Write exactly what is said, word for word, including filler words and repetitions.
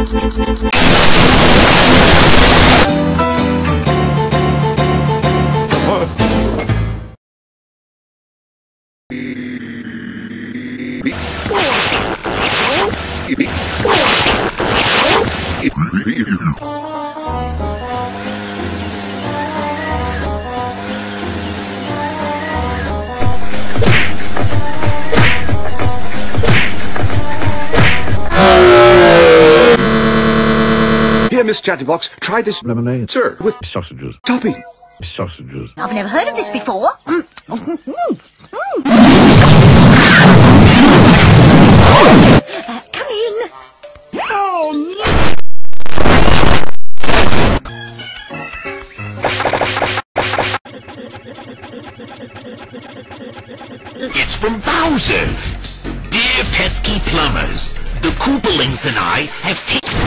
Here, Miss Chatterbox, try this lemonade, sir, with sausages. Topping. Sausages. I've never heard of this before. Uh, come in. Oh, no. It's from Bowser. Dear pesky plumbers, the Koopalings and I have taken...